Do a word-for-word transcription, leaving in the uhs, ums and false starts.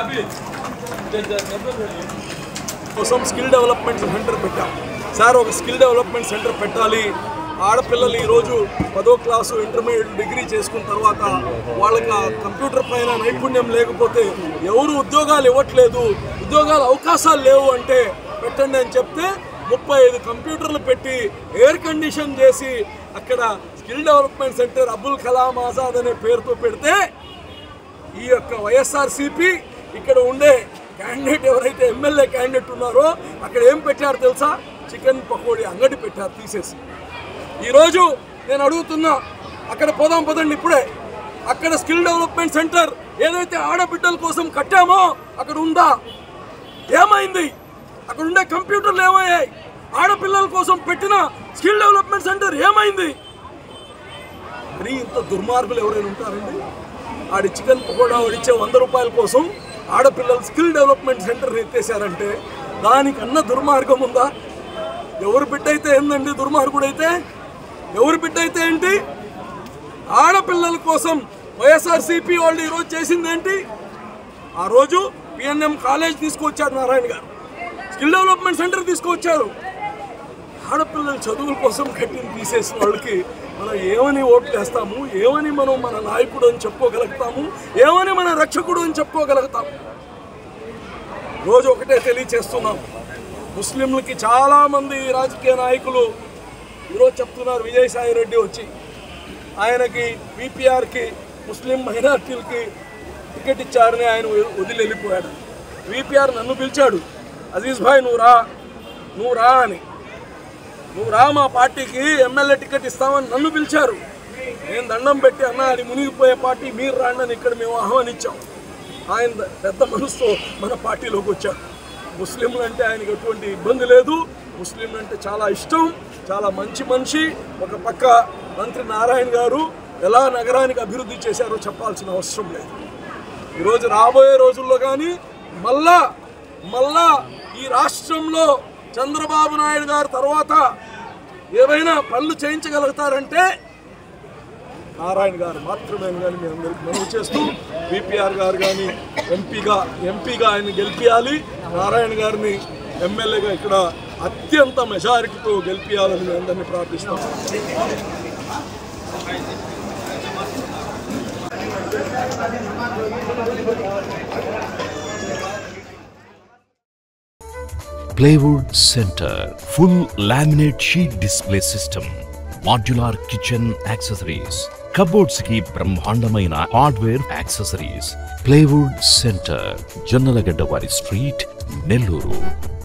కోసం skill development centre పెట్టాం sir. ఒక స్కిల్ డెవలప్మెంట్ సెంటర్ పెట్టాలి. ఆడపిల్లలు ఈరోజు పదో క్లాసు ఇంటర్మీడియట్ డిగ్రీ చేసుకున్న తర్వాత వాళ్ళకి కంప్యూటర్ పైన నైపుణ్యం లేకపోతే ఎవరు ఉద్యోగాలు ఇవ్వట్లేదు, ఉద్యోగాల అవకాశాలు లేవు అంటే పెట్టండి అని చెప్తే ముప్పై ఐదు కంప్యూటర్లు పెట్టి ఎయిర్ కండిషన్ చేసి అక్కడ skill development centre Abdul Kalam Azad అనే పేరుతో పెడితే ఈ యొక్క వైఎస్ఆర్సీపీ ఇక్కడ ఉండే క్యాండిడేట్ ఎవరైతే ఎమ్మెల్యే క్యాండిడేట్ ఉన్నారో అక్కడ ఏం పెట్టారు తెలుసా? చికెన్ పకోడీ అంగడి పెట్టారు తీసేసి. ఈరోజు నేను అడుగుతున్నా, అక్కడ పోదాం పదండి ఇప్పుడే. అక్కడ స్కిల్ డెవలప్మెంట్ సెంటర్ ఏదైతే ఆడబిడ్డల కోసం కట్టామో అక్కడ ఉందా? ఏమైంది? అక్కడ ఉండే కంప్యూటర్లు ఏమయ్యాయి? ఆడపిల్లల కోసం పెట్టిన స్కిల్ డెవలప్మెంట్ సెంటర్ ఏమైంది? మరి ఇంత దుర్మార్గులు ఎవరైనా ఉంటారండి? ఆడి చికెన్ పకోడా వాడిచ్చే వంద రూపాయల కోసం ఆడపిల్లలు స్కిల్ డెవలప్మెంట్ సెంటర్ ఎత్తేసారంటే దానికన్నా దుర్మార్గం ఉందా? ఎవరు బిడ్డ అయితే ఏందండి దుర్మార్గుడైతే? ఎవరు బిడ్డ అయితే ఏంటి? ఆడపిల్లల కోసం వైఎస్ఆర్సీపీ వాళ్ళు ఈరోజు చేసింది ఏంటి? ఆ రోజు పిఎన్ఎం కాలేజ్ తీసుకొచ్చారు నారాయణ గారు, స్కిల్ డెవలప్మెంట్ సెంటర్ తీసుకొచ్చారు. ఆడపిల్లల చదువుల కోసం కట్టిన తీసేసిన వాళ్ళకి మనం ఏమని ఓట్లు వేస్తాము? ఏమని మనం మన నాయకుడు అని చెప్పుకోగలుగుతాము? ఏమని మన రక్షకుడు అని చెప్పుకోగలుగుతాము? రోజు ఒకటే తెలియచేస్తున్నాం, ముస్లింలకి చాలామంది రాజకీయ నాయకులు ఈరోజు చెప్తున్నారు. విజయసాయి రెడ్డి వచ్చి ఆయనకి విపిఆర్కి ముస్లిం మైనార్టీలకి టికెట్ ఇచ్చారని ఆయన వదిలి వెళ్ళిపోయాడు. విపిఆర్ నన్ను పిలిచాడు, అజీజ్ భాయ్ నువ్వు రా నువ్వు రా అని, నువ్వు రా మా పార్టీకి ఎమ్మెల్యే టికెట్ ఇస్తామని నన్ను పిలిచారు. నేను దండం పెట్టి అన్న అది మునిగిపోయే పార్టీ, మీరు రాండి ఇక్కడ మేము ఆహ్వానించాం. ఆయన పెద్ద మనసుతో మన పార్టీలోకి వచ్చారు. ముస్లింలు అంటే ఆయనకు ఎటువంటి ఇబ్బంది లేదు, ముస్లింలు అంటే చాలా ఇష్టం, చాలా మంచి మనిషి. ఒక పక్క మంత్రి నారాయణ గారు ఎలా నగరానికి అభివృద్ధి చేశారో చెప్పాల్సిన అవసరం లేదు. ఈరోజు రాబోయే రోజుల్లో కానీ మళ్ళా మళ్ళా ఈ రాష్ట్రంలో చంద్రబాబు నాయుడు గారు తర్వాత ఏవైనా పనులు చేయించగలుగుతారంటే నారాయణ గారు మాత్రమే కానీ మీ అందరికీ మనవి చేస్తూ విపిఆర్ గారు కానీ ఎంపీగా ఎంపీగా ఆయన గెలిపించాలి. నారాయణ గారిని ఎమ్మెల్యేగా ఇక్కడ అత్యంత మెజారిటీతో గెలిపించాలని మీ అందరినీ ప్రార్థిస్తాం. Plywood Center full laminate sheet display system, modular kitchen accessories, cupboards ki brahmandamaina hardware accessories. Plywood Center, Jannalagadda Vari Street, Nelluru.